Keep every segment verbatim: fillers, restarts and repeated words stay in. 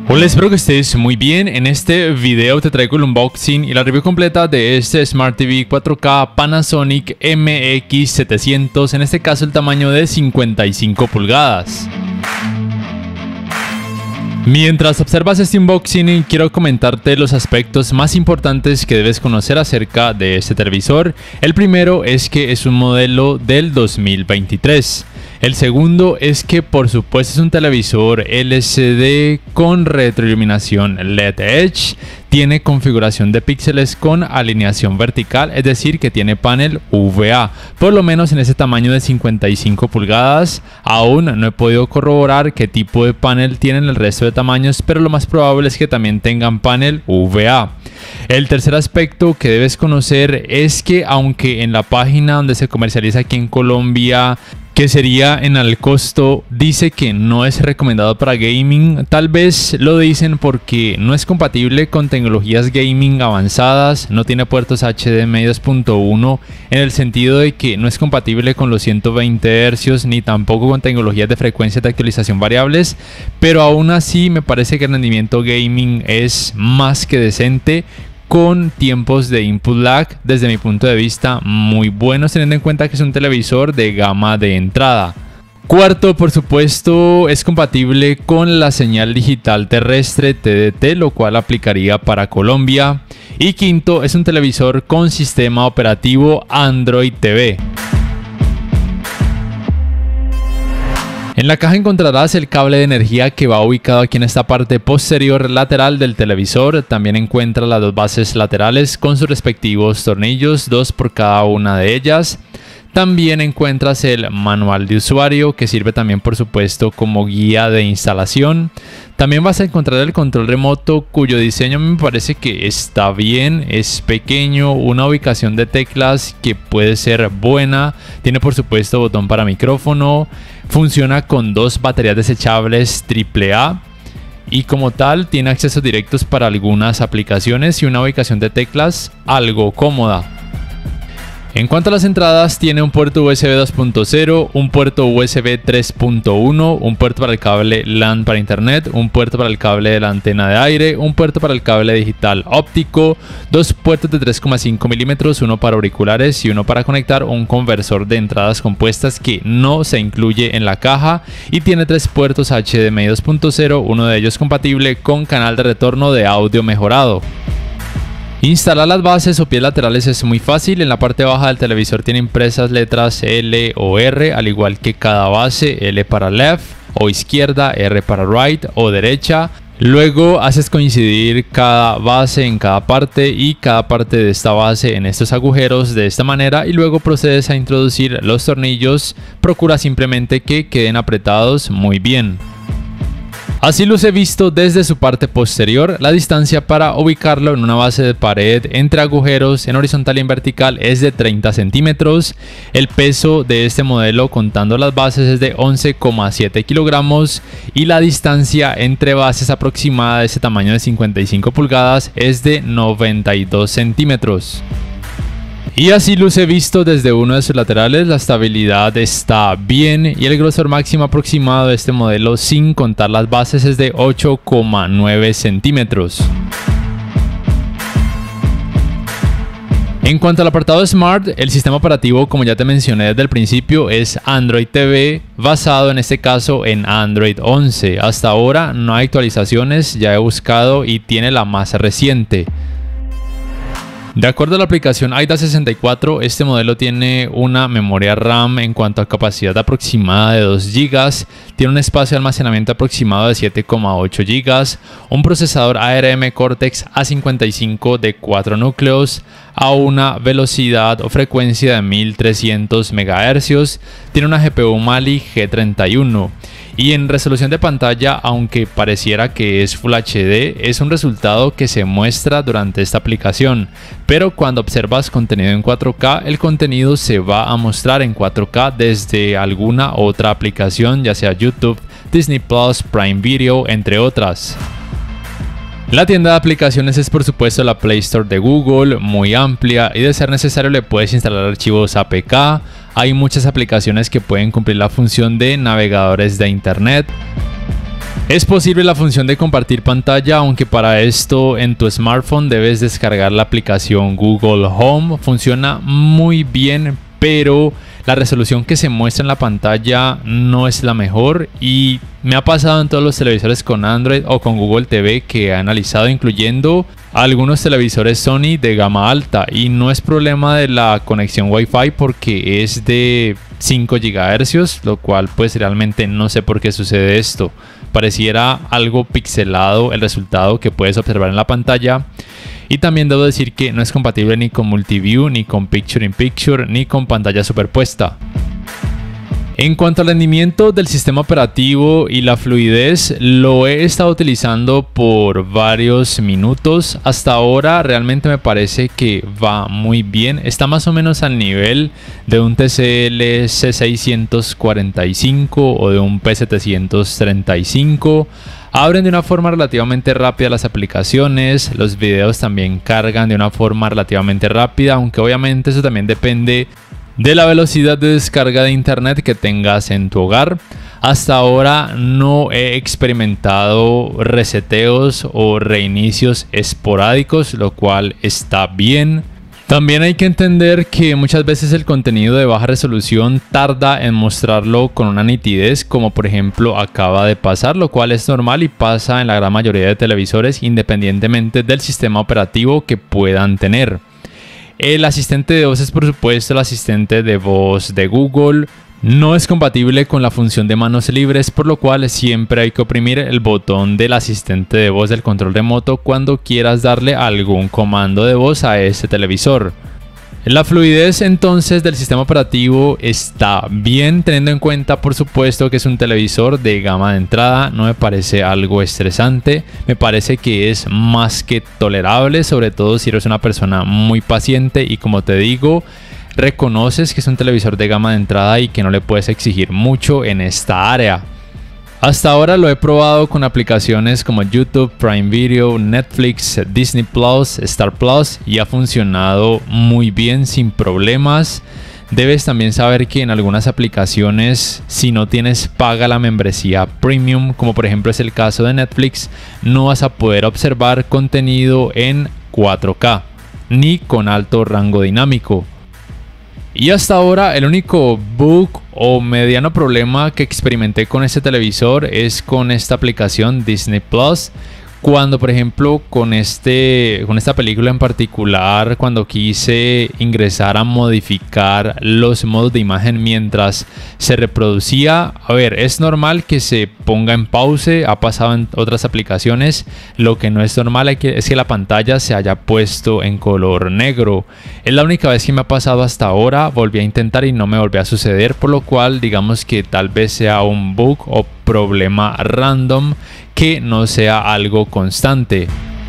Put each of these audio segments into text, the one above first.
Hola, espero que estés muy bien. En este video te traigo el unboxing y la review completa de este Smart T V cuatro K Panasonic M X setecientos, en este caso el tamaño de cincuenta y cinco pulgadas. Mientras observas este unboxing, quiero comentarte los aspectos más importantes que debes conocer acerca de este televisor. El primero es que es un modelo del dos mil veintitrés. El segundo es que por supuesto es un televisor L C D con retroiluminación L E D Edge, tiene configuración de píxeles con alineación vertical, es decir que tiene panel U V A, por lo menos en ese tamaño de cincuenta y cinco pulgadas. Aún no he podido corroborar qué tipo de panel tienen el resto de tamaños, pero lo más probable es que también tengan panel U V A. El tercer aspecto que debes conocer es que aunque en la página donde se comercializa aquí en Colombia, que sería en al costo, dice que no es recomendado para gaming, tal vez lo dicen porque no es compatible con tecnologías gaming avanzadas, no tiene puertos H D M I dos punto uno, en el sentido de que no es compatible con los ciento veinte hercios ni tampoco con tecnologías de frecuencia de actualización variables, pero aún así me parece que el rendimiento gaming es más que decente, con tiempos de input lag desde mi punto de vista muy buenos, teniendo en cuenta que es un televisor de gama de entrada. Cuarto, por supuesto, es compatible con la señal digital terrestre T D T, lo cual aplicaría para Colombia. Y quinto, es un televisor con sistema operativo Android T V. En la caja encontrarás el cable de energía que va ubicado aquí en esta parte posterior lateral del televisor. También encuentras las dos bases laterales con sus respectivos tornillos, dos por cada una de ellas. También encuentras el manual de usuario, que sirve también por supuesto como guía de instalación. También vas a encontrar el control remoto, cuyo diseño me parece que está bien, es pequeño, una ubicación de teclas que puede ser buena. Tiene por supuesto botón para micrófono, funciona con dos baterías desechables triple A. Y como tal tiene accesos directos para algunas aplicaciones y una ubicación de teclas algo cómoda. En cuanto a las entradas, tiene un puerto U S B dos punto cero, un puerto U S B tres punto uno, un puerto para el cable LAN para internet, un puerto para el cable de la antena de aire, un puerto para el cable digital óptico, dos puertos de tres coma cinco milímetros, uno para auriculares y uno para conectar un conversor de entradas compuestas que no se incluye en la caja, y tiene tres puertos H D M I dos punto cero, uno de ellos compatible con canal de retorno de audio mejorado. Instalar las bases o pies laterales es muy fácil. En la parte baja del televisor tiene impresas letras L o R, al igual que cada base, L para left o izquierda, R para right o derecha. Luego haces coincidir cada base en cada parte y cada parte de esta base en estos agujeros de esta manera, y luego procedes a introducir los tornillos. Procura simplemente que queden apretados muy bien. Así luce visto desde su parte posterior. La distancia para ubicarlo en una base de pared entre agujeros en horizontal y en vertical es de treinta centímetros. El peso de este modelo contando las bases es de once coma siete kilogramos y la distancia entre bases aproximada de este tamaño de cincuenta y cinco pulgadas es de noventa y dos centímetros. Y así luce visto desde uno de sus laterales. La estabilidad está bien y el grosor máximo aproximado de este modelo sin contar las bases es de ocho coma nueve centímetros. En cuanto al apartado Smart, el sistema operativo, como ya te mencioné desde el principio, es Android T V, basado en este caso en Android once. Hasta ahora no hay actualizaciones, ya he buscado y tiene la más reciente. De acuerdo a la aplicación AIDA sesenta y cuatro, este modelo tiene una memoria RAM en cuanto a capacidad aproximada de dos gigas, tiene un espacio de almacenamiento aproximado de siete coma ocho gigas, un procesador A R M Cortex A cincuenta y cinco de cuatro núcleos a una velocidad o frecuencia de mil trescientos megahercios, tiene una G P U Mali G treinta y uno. Y en resolución de pantalla, aunque pareciera que es Full H D, es un resultado que se muestra durante esta aplicación. Pero cuando observas contenido en cuatro K, el contenido se va a mostrar en cuatro K desde alguna otra aplicación, ya sea YouTube, Disney Plus, Prime Video, entre otras. La tienda de aplicaciones es por supuesto la Play Store de Google, muy amplia, y de ser necesario le puedes instalar archivos A P K. Hay muchas aplicaciones que pueden cumplir la función de navegadores de internet. Es posible la función de compartir pantalla, aunque para esto en tu smartphone debes descargar la aplicación Google Home. Funciona muy bien, pero la resolución que se muestra en la pantalla no es la mejor y me ha pasado en todos los televisores con Android o con Google T V que he analizado, incluyendo algunos televisores Sony de gama alta, y no es problema de la conexión Wi-Fi porque es de cinco gigahercios, lo cual pues realmente no sé por qué sucede esto. Pareciera algo pixelado el resultado que puedes observar en la pantalla. Y también debo decir que no es compatible ni con Multiview, ni con Picture in Picture, ni con pantalla superpuesta. En cuanto al rendimiento del sistema operativo y la fluidez, lo he estado utilizando por varios minutos. Hasta ahora realmente me parece que va muy bien. Está más o menos al nivel de un T C L C seiscientos cuarenta y cinco o de un P setecientos treinta y cinco. Abren de una forma relativamente rápida las aplicaciones, los videos también cargan de una forma relativamente rápida, aunque obviamente eso también depende de la velocidad de descarga de internet que tengas en tu hogar. Hasta ahora no he experimentado reseteos o reinicios esporádicos, lo cual está bien. También hay que entender que muchas veces el contenido de baja resolución tarda en mostrarlo con una nitidez, como por ejemplo acaba de pasar, lo cual es normal y pasa en la gran mayoría de televisores independientemente del sistema operativo que puedan tener. El asistente de voz es por supuesto el asistente de voz de Google. No es compatible con la función de manos libres, por lo cual siempre hay que oprimir el botón del asistente de voz del control remoto cuando quieras darle algún comando de voz a este televisor. La fluidez entonces del sistema operativo está bien, teniendo en cuenta por supuesto que es un televisor de gama de entrada. No me parece algo estresante, me parece que es más que tolerable, sobre todo si eres una persona muy paciente y, como te digo, reconoces que es un televisor de gama de entrada y que no le puedes exigir mucho en esta área. Hasta ahora lo he probado con aplicaciones como YouTube, Prime Video, Netflix, Disney Plus, Star Plus y ha funcionado muy bien sin problemas. Debes también saber que en algunas aplicaciones, si no tienes paga la membresía premium, como por ejemplo es el caso de Netflix, no vas a poder observar contenido en cuatro K ni con alto rango dinámico. Y hasta ahora el único bug o mediano problema que experimenté con este televisor es con esta aplicación Disney Plus. Cuando por ejemplo con, este, con esta película en particular, cuando quise ingresar a modificar los modos de imagen mientras se reproducía, a ver, es normal que se ponga en pause, ha pasado en otras aplicaciones. Lo que no es normal es que la pantalla se haya puesto en color negro. Es la única vez que me ha pasado hasta ahora, volví a intentar y no me volvió a suceder, por lo cual digamos que tal vez sea un bug o problema random que no sea algo constante.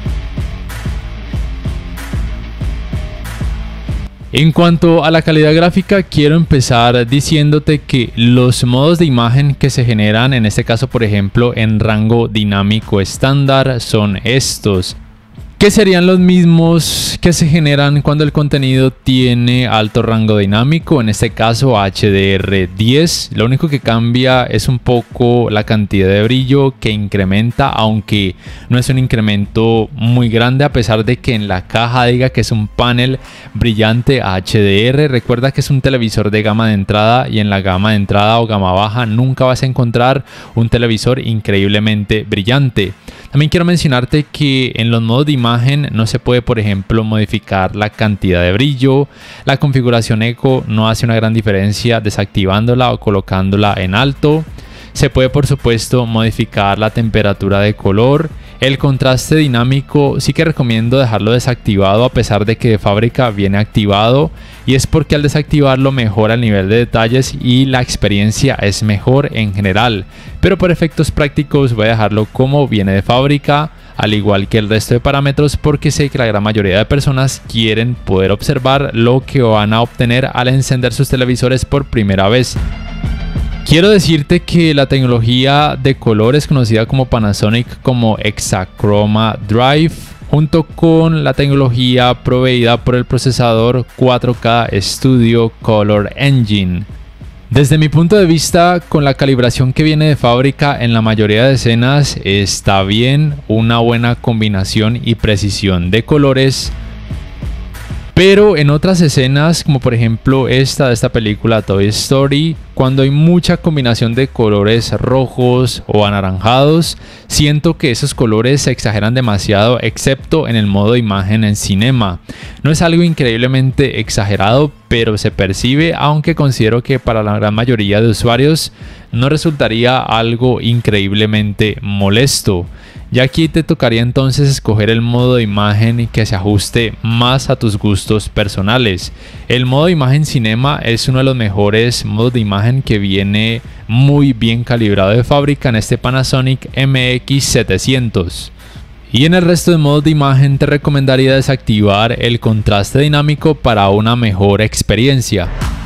En cuanto a la calidad gráfica, quiero empezar diciéndote que los modos de imagen que se generan, en este caso por ejemplo en rango dinámico estándar, son estos, que serían los mismos que se generan cuando el contenido tiene alto rango dinámico, en este caso H D R diez. Lo único que cambia es un poco la cantidad de brillo que incrementa, aunque no es un incremento muy grande, a pesar de que en la caja diga que es un panel brillante H D R. Recuerda que es un televisor de gama de entrada y en la gama de entrada o gama baja nunca vas a encontrar un televisor increíblemente brillante. También quiero mencionarte que en los modos de imagen no se puede, por ejemplo, modificar la cantidad de brillo. La configuración eco no hace una gran diferencia desactivándola o colocándola en alto. Se puede, por supuesto, modificar la temperatura de color. El contraste dinámico sí que recomiendo dejarlo desactivado, a pesar de que de fábrica viene activado, y es porque al desactivarlo mejora el nivel de detalles y la experiencia es mejor en general, pero por efectos prácticos voy a dejarlo como viene de fábrica, al igual que el resto de parámetros, porque sé que la gran mayoría de personas quieren poder observar lo que van a obtener al encender sus televisores por primera vez. Quiero decirte que la tecnología de color es conocida como Panasonic como Hexachroma Drive, junto con la tecnología proveída por el procesador cuatro K Studio Color Engine. Desde mi punto de vista, con la calibración que viene de fábrica en la mayoría de escenas está bien, una buena combinación y precisión de colores. Pero en otras escenas, como por ejemplo esta de esta película Toy Story, cuando hay mucha combinación de colores rojos o anaranjados, siento que esos colores se exageran demasiado, excepto en el modo imagen en cinema. No es algo increíblemente exagerado, pero se percibe, aunque considero que para la gran mayoría de usuarios no resultaría algo increíblemente molesto. Ya aquí te tocaría entonces escoger el modo de imagen que se ajuste más a tus gustos personales. El modo de imagen cinema es uno de los mejores modos de imagen que viene muy bien calibrado de fábrica en este Panasonic M X setecientos. Y en el resto de modos de imagen te recomendaría desactivar el contraste dinámico para una mejor experiencia.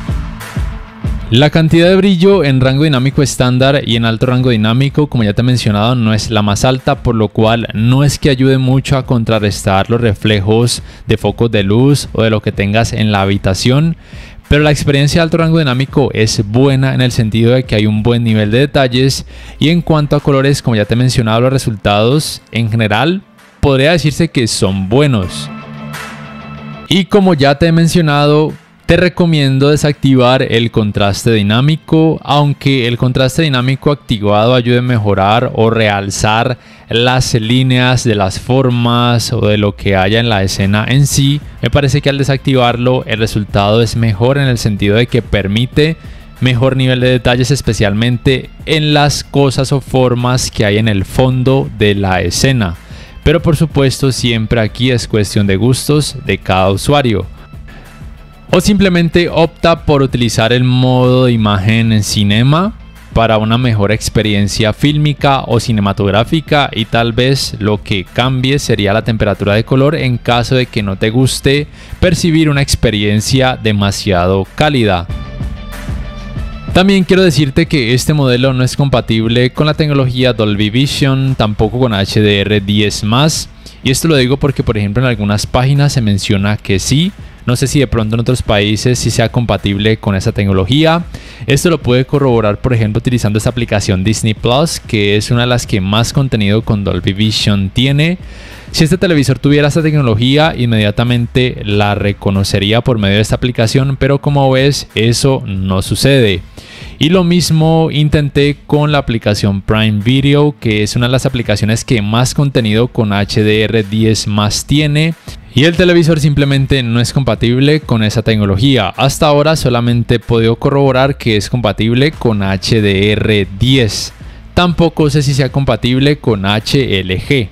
La cantidad de brillo en rango dinámico estándar y en alto rango dinámico, como ya te he mencionado, no es la más alta, por lo cual no es que ayude mucho a contrarrestar los reflejos de focos de luz o de lo que tengas en la habitación. Pero la experiencia de alto rango dinámico es buena en el sentido de que hay un buen nivel de detalles, y en cuanto a colores, como ya te he mencionado, los resultados en general podría decirse que son buenos. Y como ya te he mencionado, te recomiendo desactivar el contraste dinámico, aunque el contraste dinámico activado ayude a mejorar o realzar las líneas de las formas o de lo que haya en la escena en sí. Me parece que al desactivarlo el resultado es mejor en el sentido de que permite mejor nivel de detalles, especialmente en las cosas o formas que hay en el fondo de la escena. Pero por supuesto siempre aquí es cuestión de gustos de cada usuario. O simplemente opta por utilizar el modo de imagen en cinema para una mejor experiencia fílmica o cinematográfica, y tal vez lo que cambie sería la temperatura de color en caso de que no te guste percibir una experiencia demasiado cálida. También quiero decirte que este modelo no es compatible con la tecnología Dolby Vision, tampoco con H D R diez más, y esto lo digo porque por ejemplo en algunas páginas se menciona que sí. No sé si de pronto en otros países sí sea compatible con esa tecnología. Esto lo puede corroborar, por ejemplo, utilizando esta aplicación Disney Plus, que es una de las que más contenido con Dolby Vision tiene. Si este televisor tuviera esta tecnología, inmediatamente la reconocería por medio de esta aplicación, pero como ves, eso no sucede. Y lo mismo intenté con la aplicación Prime Video, que es una de las aplicaciones que más contenido con H D R diez más tiene. Y el televisor simplemente no es compatible con esa tecnología. Hasta ahora solamente he podido corroborar que es compatible con H D R diez. Tampoco sé si sea compatible con H L G.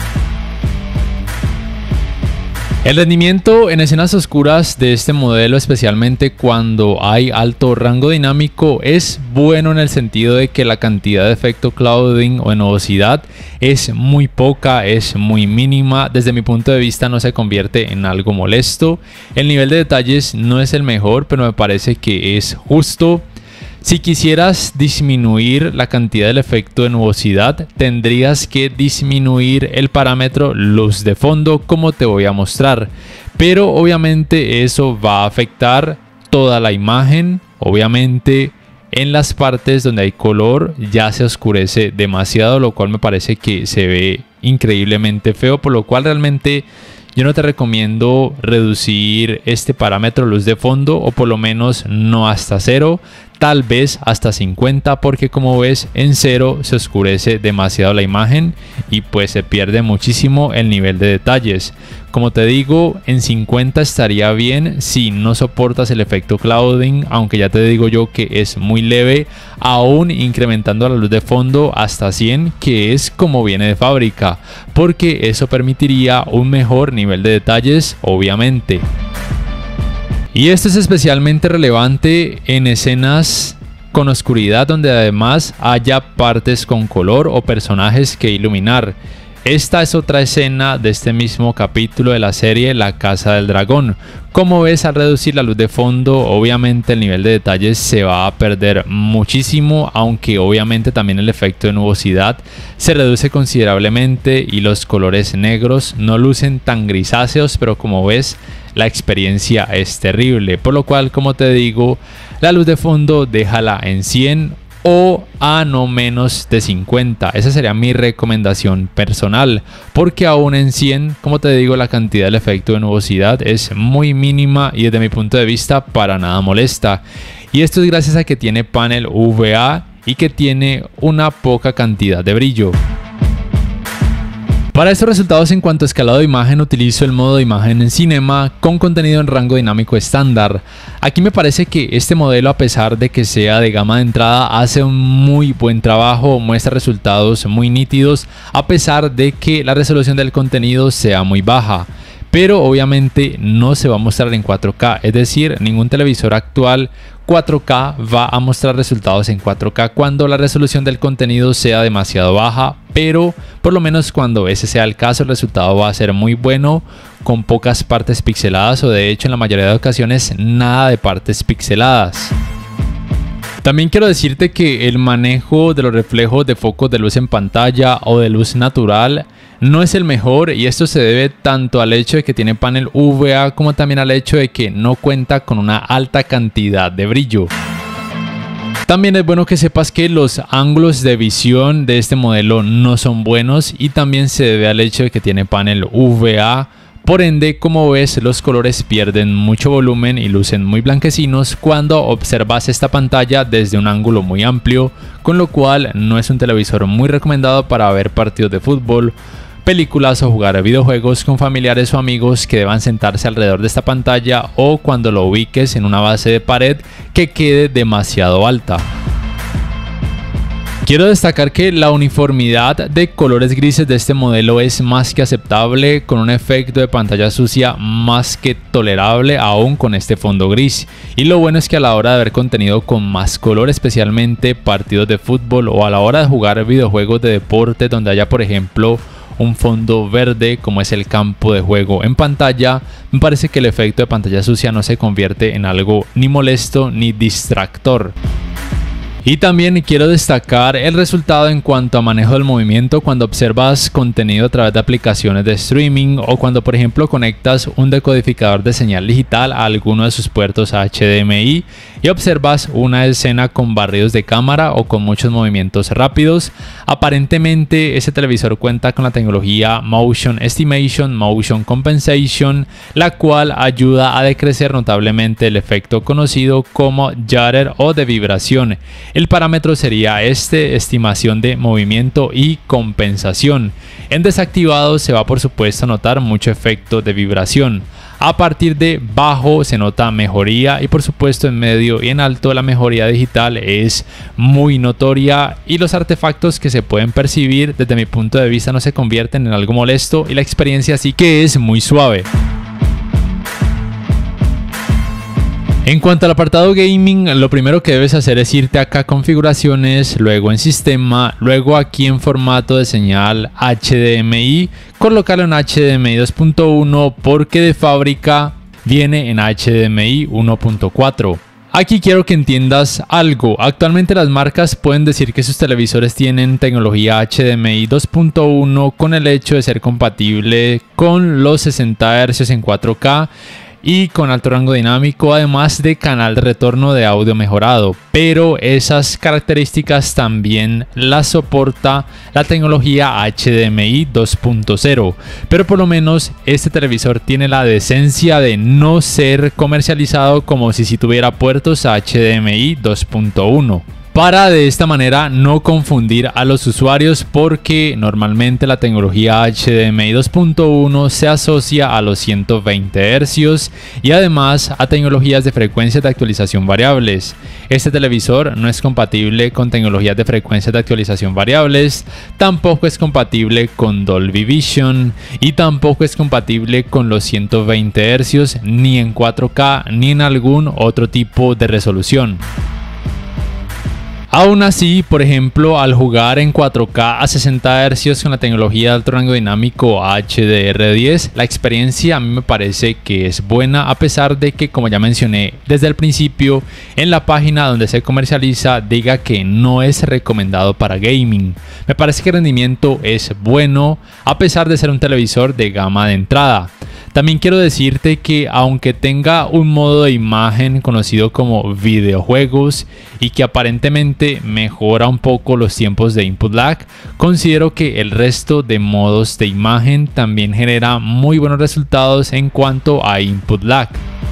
El rendimiento en escenas oscuras de este modelo, especialmente cuando hay alto rango dinámico, es bueno en el sentido de que la cantidad de efecto clouding o de nubosidad es muy poca, es muy mínima. Desde mi punto de vista no se convierte en algo molesto. El nivel de detalles no es el mejor, pero me parece que es justo. Si quisieras disminuir la cantidad del efecto de nubosidad, tendrías que disminuir el parámetro luz de fondo, como te voy a mostrar. Pero obviamente eso va a afectar toda la imagen. Obviamente en las partes donde hay color ya se oscurece demasiado, lo cual me parece que se ve increíblemente feo, por lo cual realmente yo no te recomiendo reducir este parámetro luz de fondo, o por lo menos no hasta cero, tal vez hasta cincuenta, porque como ves en cero se oscurece demasiado la imagen y pues se pierde muchísimo el nivel de detalles. Como te digo, en cincuenta estaría bien si no soportas el efecto clouding, aunque ya te digo yo que es muy leve, aún incrementando la luz de fondo hasta cien, que es como viene de fábrica, porque eso permitiría un mejor nivel de detalles, obviamente. Y esto es especialmente relevante en escenas con oscuridad, donde además haya partes con color o personajes que iluminar. Esta es otra escena de este mismo capítulo de la serie La Casa del Dragón. Como ves, al reducir la luz de fondo, obviamente el nivel de detalles se va a perder muchísimo, aunque obviamente también el efecto de nubosidad se reduce considerablemente y los colores negros no lucen tan grisáceos, pero como ves, la experiencia es terrible. Por lo cual, como te digo, la luz de fondo déjala en cien o a no menos de cincuenta. Esa sería mi recomendación personal, porque aún en cien, como te digo, la cantidad del efecto de nubosidad es muy mínima y desde mi punto de vista para nada molesta. Y esto es gracias a que tiene panel U V A y que tiene una poca cantidad de brillo. Para estos resultados en cuanto a escalado de imagen, utilizo el modo de imagen en Cinema con contenido en rango dinámico estándar. Aquí me parece que este modelo, a pesar de que sea de gama de entrada, hace un muy buen trabajo, muestra resultados muy nítidos a pesar de que la resolución del contenido sea muy baja. Pero obviamente no se va a mostrar en cuatro K, es decir, ningún televisor actual cuatro K va a mostrar resultados en cuatro K cuando la resolución del contenido sea demasiado baja, pero por lo menos cuando ese sea el caso, el resultado va a ser muy bueno, con pocas partes pixeladas o de hecho en la mayoría de ocasiones nada de partes pixeladas. También quiero decirte que el manejo de los reflejos de focos de luz en pantalla o de luz natural no es el mejor, y esto se debe tanto al hecho de que tiene panel U V A como también al hecho de que no cuenta con una alta cantidad de brillo. También es bueno que sepas que los ángulos de visión de este modelo no son buenos y también se debe al hecho de que tiene panel U V A. Por ende, como ves, los colores pierden mucho volumen y lucen muy blanquecinos cuando observas esta pantalla desde un ángulo muy amplio, con lo cual no es un televisor muy recomendado para ver partidos de fútbol, películas o jugar a videojuegos con familiares o amigos que deban sentarse alrededor de esta pantalla, o cuando lo ubiques en una base de pared que quede demasiado alta. Quiero destacar que la uniformidad de colores grises de este modelo es más que aceptable, con un efecto de pantalla sucia más que tolerable aún con este fondo gris. Y lo bueno es que a la hora de ver contenido con más color, especialmente partidos de fútbol o a la hora de jugar videojuegos de deporte donde haya por ejemplo un fondo verde como es el campo de juego en pantalla, me parece que el efecto de pantalla sucia no se convierte en algo ni molesto ni distractor. Y también quiero destacar el resultado en cuanto a manejo del movimiento cuando observas contenido a través de aplicaciones de streaming o cuando por ejemplo conectas un decodificador de señal digital a alguno de sus puertos H D M I y observas una escena con barridos de cámara o con muchos movimientos rápidos. Aparentemente ese televisor cuenta con la tecnología Motion Estimation, Motion Compensation, la cual ayuda a decrecer notablemente el efecto conocido como judder o de vibración. El parámetro sería este, estimación de movimiento y compensación. En desactivado se va por supuesto a notar mucho efecto de vibración. A partir de bajo se nota mejoría y por supuesto en medio y en alto la mejoría digital es muy notoria y los artefactos que se pueden percibir desde mi punto de vista no se convierten en algo molesto y la experiencia sí que es muy suave. En cuanto al apartado gaming, lo primero que debes hacer es irte acá a configuraciones, luego en sistema, luego aquí en formato de señal H D M I, colocarlo en H D M I dos punto uno porque de fábrica viene en H D M I uno punto cuatro. Aquí quiero que entiendas algo. Actualmente las marcas pueden decir que sus televisores tienen tecnología H D M I dos punto uno con el hecho de ser compatible con los sesenta hercios en cuatro K y con alto rango dinámico, además de canal de retorno de audio mejorado, pero esas características también las soporta la tecnología H D M I dos punto cero, pero por lo menos este televisor tiene la decencia de no ser comercializado como si, si tuviera puertos H D M I dos punto uno. Para de esta manera no confundir a los usuarios, porque normalmente la tecnología H D M I dos punto uno se asocia a los ciento veinte hercios y además a tecnologías de frecuencias de actualización variables. Este televisor no es compatible con tecnologías de frecuencias de actualización variables, tampoco es compatible con Dolby Vision y tampoco es compatible con los ciento veinte hercios ni en cuatro K ni en algún otro tipo de resolución. Aún así, por ejemplo, al jugar en cuatro K a sesenta hercios con la tecnología de alto rango dinámico H D R diez, la experiencia a mí me parece que es buena, a pesar de que, como ya mencioné desde el principio, en la página donde se comercializa diga que no es recomendado para gaming. Me parece que el rendimiento es bueno, a pesar de ser un televisor de gama de entrada. También quiero decirte que aunque tenga un modo de imagen conocido como videojuegos y que aparentemente mejora un poco los tiempos de input lag, considero que el resto de modos de imagen también genera muy buenos resultados en cuanto a input lag.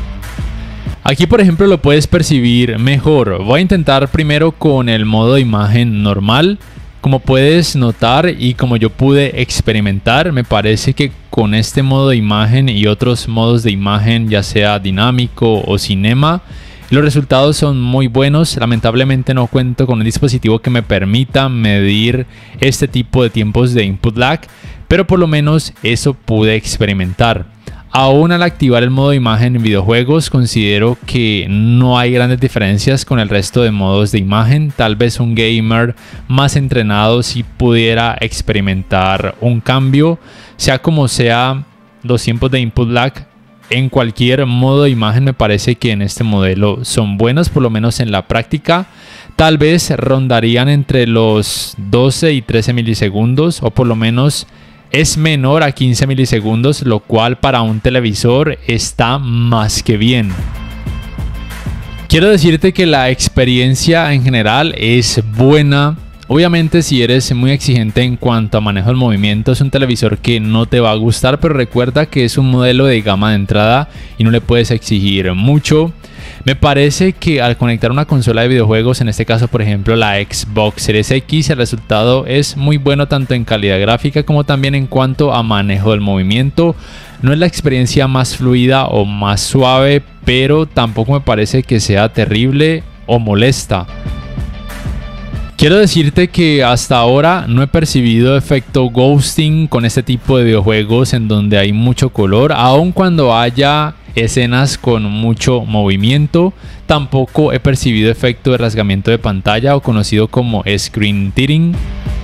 Aquí, por ejemplo, lo puedes percibir mejor. Voy a intentar primero con el modo de imagen normal. Como puedes notar y como yo pude experimentar, me parece que con este modo de imagen y otros modos de imagen, ya sea dinámico o cinema, los resultados son muy buenos. Lamentablemente no cuento con un dispositivo que me permita medir este tipo de tiempos de input lag, pero por lo menos eso pude experimentar. Aún al activar el modo de imagen en videojuegos, considero que no hay grandes diferencias con el resto de modos de imagen. Tal vez un gamer más entrenado sí pudiera experimentar un cambio. Sea como sea, los tiempos de input lag en cualquier modo de imagen me parece que en este modelo son buenos, por lo menos en la práctica. Tal vez rondarían entre los doce y trece milisegundos, o por lo menos es menor a quince milisegundos, lo cual para un televisor está más que bien. Quiero decirte que la experiencia en general es buena. Obviamente, si eres muy exigente en cuanto a manejo del movimiento, es un televisor que no te va a gustar, pero recuerda que es un modelo de gama de entrada y no le puedes exigir mucho. Me parece que al conectar una consola de videojuegos, en este caso por ejemplo la Xbox Series X, el resultado es muy bueno tanto en calidad gráfica como también en cuanto a manejo del movimiento. No es la experiencia más fluida o más suave, pero tampoco me parece que sea terrible o molesta. Quiero decirte que hasta ahora no he percibido efecto ghosting con este tipo de videojuegos en donde hay mucho color, aun cuando haya escenas con mucho movimiento. Tampoco he percibido efecto de rasgamiento de pantalla, o conocido como screen tearing.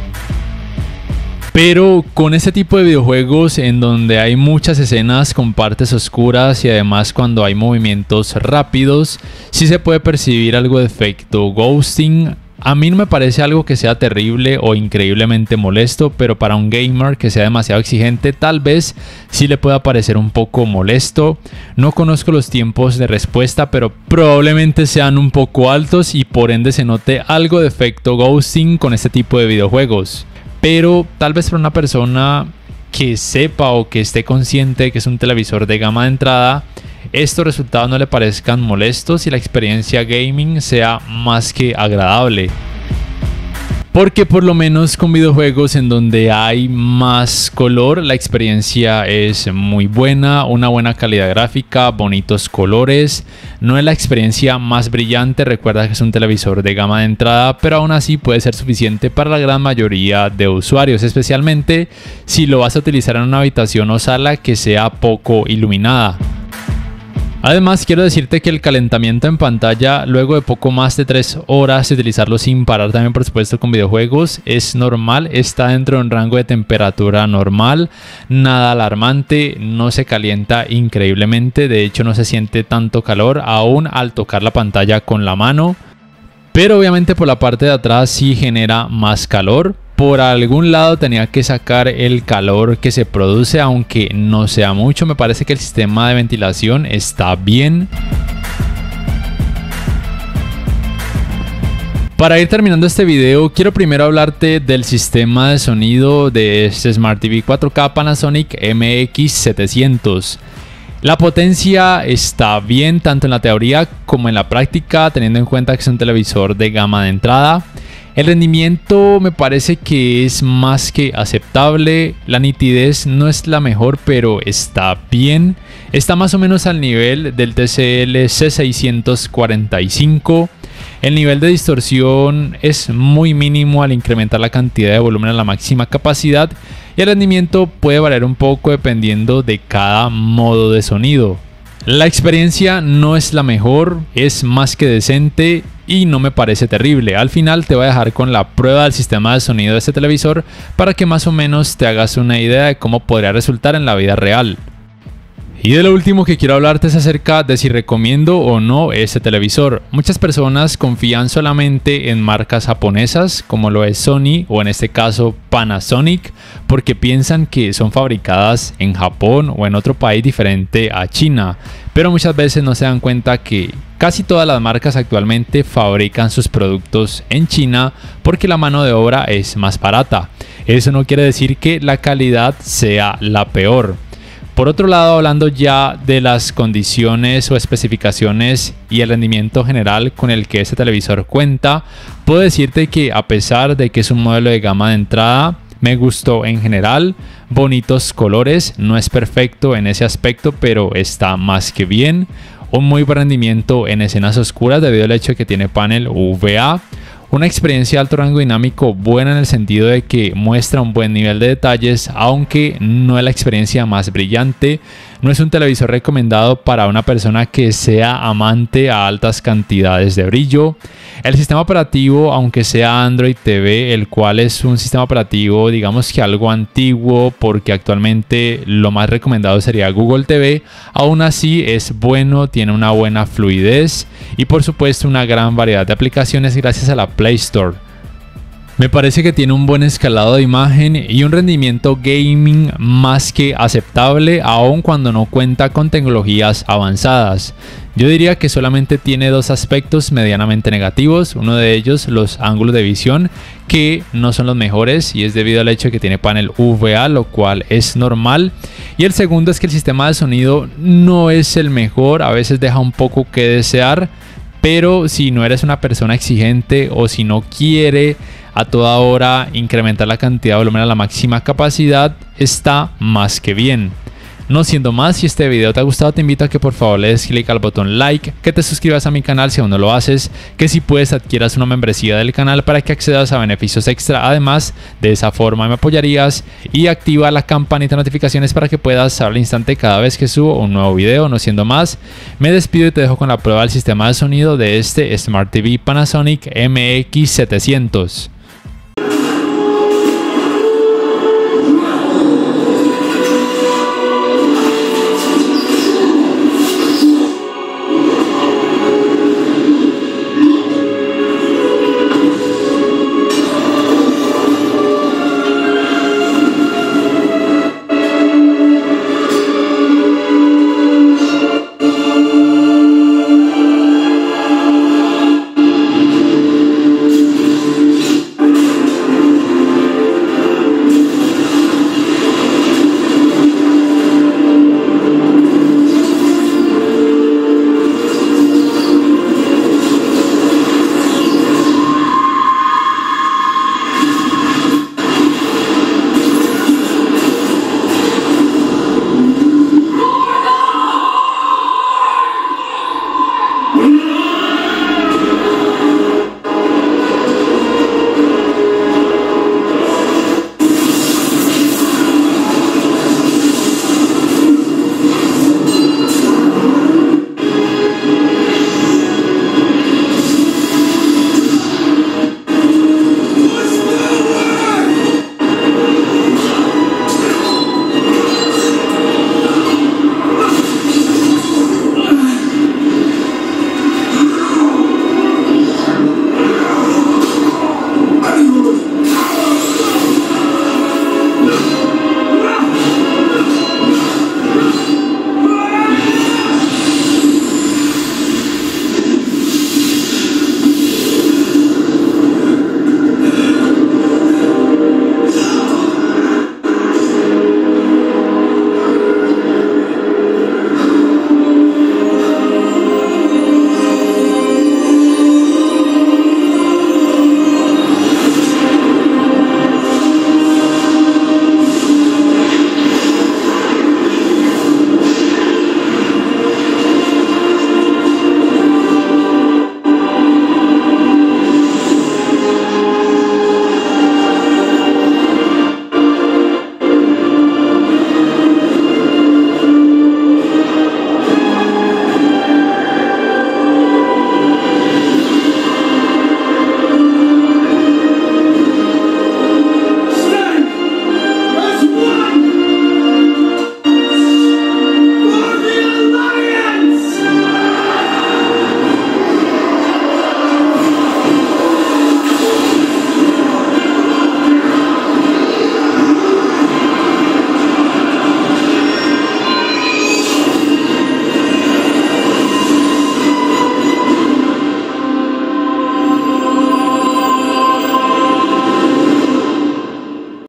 Pero con este tipo de videojuegos en donde hay muchas escenas con partes oscuras y además cuando hay movimientos rápidos, sí se puede percibir algo de efecto ghosting. A mí no me parece algo que sea terrible o increíblemente molesto, pero para un gamer que sea demasiado exigente, tal vez sí le pueda parecer un poco molesto. No conozco los tiempos de respuesta, pero probablemente sean un poco altos y por ende se note algo de efecto ghosting con este tipo de videojuegos. Pero tal vez para una persona que sepa o que esté consciente de que es un televisor de gama de entrada, estos resultados no le parezcan molestos y la experiencia gaming sea más que agradable. Porque por lo menos con videojuegos en donde hay más color, la experiencia es muy buena, una buena calidad gráfica, bonitos colores. No es la experiencia más brillante, recuerda que es un televisor de gama de entrada, pero aún así puede ser suficiente para la gran mayoría de usuarios, especialmente si lo vas a utilizar en una habitación o sala que sea poco iluminada. Además, quiero decirte que el calentamiento en pantalla luego de poco más de tres horas de utilizarlo sin parar, también por supuesto con videojuegos, es normal, está dentro de un rango de temperatura normal, nada alarmante, no se calienta increíblemente, de hecho no se siente tanto calor aún al tocar la pantalla con la mano, pero obviamente por la parte de atrás sí genera más calor. Por algún lado tenía que sacar el calor que se produce, aunque no sea mucho. Me parece que el sistema de ventilación está bien. Para ir terminando este video, quiero primero hablarte del sistema de sonido de este Smart T V cuatro K Panasonic M X setecientos. La potencia está bien tanto en la teoría como en la práctica, teniendo en cuenta que es un televisor de gama de entrada. El rendimiento me parece que es más que aceptable, la nitidez no es la mejor pero está bien, está más o menos al nivel del T C L C seiscientos cuarenta y cinco, el nivel de distorsión es muy mínimo al incrementar la cantidad de volumen a la máxima capacidad y el rendimiento puede variar un poco dependiendo de cada modo de sonido. La experiencia no es la mejor, es más que decente y no me parece terrible. Al final te voy a dejar con la prueba del sistema de sonido de este televisor para que más o menos te hagas una idea de cómo podría resultar en la vida real. Y de lo último que quiero hablarte es acerca de si recomiendo o no este televisor. Muchas personas confían solamente en marcas japonesas como lo es Sony o en este caso Panasonic porque piensan que son fabricadas en Japón o en otro país diferente a China. Pero muchas veces no se dan cuenta que casi todas las marcas actualmente fabrican sus productos en China porque la mano de obra es más barata. Eso no quiere decir que la calidad sea la peor. Por otro lado, hablando ya de las condiciones o especificaciones y el rendimiento general con el que este televisor cuenta, puedo decirte que a pesar de que es un modelo de gama de entrada, me gustó en general, bonitos colores, no es perfecto en ese aspecto, pero está más que bien. Un muy buen rendimiento en escenas oscuras debido al hecho de que tiene panel U V A. Una experiencia de alto rango dinámico buena en el sentido de que muestra un buen nivel de detalles, aunque no es la experiencia más brillante. No es un televisor recomendado para una persona que sea amante a altas cantidades de brillo. El sistema operativo, aunque sea Android T V, el cual es un sistema operativo digamos que algo antiguo porque actualmente lo más recomendado sería Google T V, aún así es bueno, tiene una buena fluidez y por supuesto una gran variedad de aplicaciones gracias a la Play Store. Me parece que tiene un buen escalado de imagen y un rendimiento gaming más que aceptable, aun cuando no cuenta con tecnologías avanzadas. Yo diría que solamente tiene dos aspectos medianamente negativos, uno de ellos los ángulos de visión que no son los mejores y es debido al hecho de que tiene panel U V A, lo cual es normal, y el segundo es que el sistema de sonido no es el mejor, a veces deja un poco que desear, pero si no eres una persona exigente o si no quiere a toda hora incrementar la cantidad de volumen a la máxima capacidad, está más que bien. No siendo más, si este video te ha gustado te invito a que por favor le des clic al botón like, que te suscribas a mi canal si aún no lo haces, que si puedes adquieras una membresía del canal para que accedas a beneficios extra, además de esa forma me apoyarías, y activa la campanita de notificaciones para que puedas saber al instante cada vez que subo un nuevo video. No siendo más, me despido y te dejo con la prueba del sistema de sonido de este Smart T V Panasonic M X setecientos.